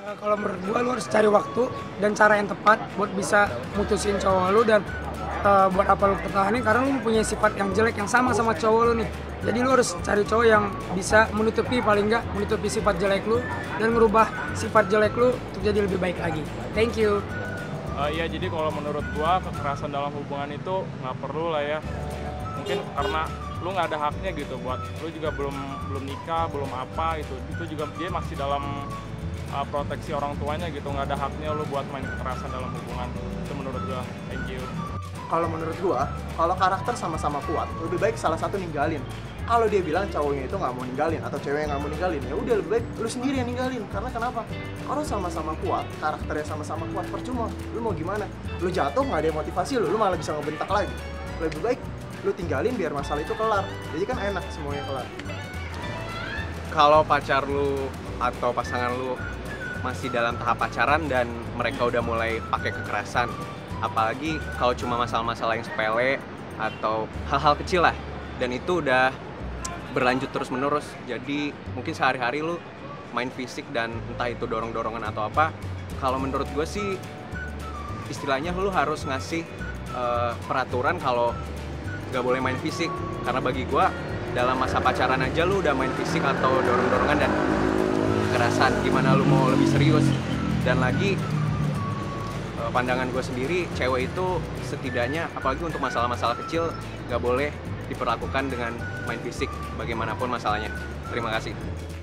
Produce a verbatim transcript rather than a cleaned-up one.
Uh, kalau menurut gua lu harus cari waktu dan cara yang tepat buat bisa mutusin cowok lu dan uh, buat apa lu pertahanin karena lu punya sifat yang jelek yang sama sama cowok lu nih. Jadi lu harus cari cowok yang bisa menutupi paling enggak menutupi sifat jelek lu dan merubah sifat jelek lu untuk jadi lebih baik lagi. Thank you. Uh, iya jadi kalau menurut gua kekerasan dalam hubungan itu nggak perlu lah ya. Mungkin karena lu nggak ada haknya gitu buat lu juga belum belum nikah belum apa gitu itu juga dia masih dalam uh, proteksi orang tuanya gitu nggak ada haknya lu buat main kekerasan dalam hubungan itu menurut gua. Thank you. Kalau menurut gua kalau karakter sama-sama kuat lebih baik salah satu ninggalin. Kalau dia bilang cowoknya itu nggak mau ninggalin atau cewek yang nggak mau ninggalin ya udah lebih baik lu sendiri yang ninggalin karena kenapa kalau sama-sama kuat karakternya sama-sama kuat percuma lu mau gimana lu jatuh nggak ada motivasi lu lu malah bisa ngebentak lagi lebih baik lu tinggalin biar masalah itu kelar jadi kan enak semuanya kelar. Kalau pacar lu atau pasangan lu masih dalam tahap pacaran dan mereka udah mulai pakai kekerasan apalagi kalau cuma masalah-masalah yang sepele atau hal-hal kecil lah dan itu udah berlanjut terus menerus jadi mungkin sehari-hari lu main fisik dan entah itu dorong-dorongan atau apa kalau menurut gue sih istilahnya lu harus ngasih uh, peraturan kalau gak boleh main fisik karena bagi gue dalam masa pacaran aja lu udah main fisik atau dorong-dorongan dan kekerasan gimana lu mau lebih serius dan lagi pandangan gue sendiri cewek itu setidaknya apalagi untuk masalah-masalah kecil gak boleh diperlakukan dengan main fisik bagaimanapun masalahnya. Terima kasih.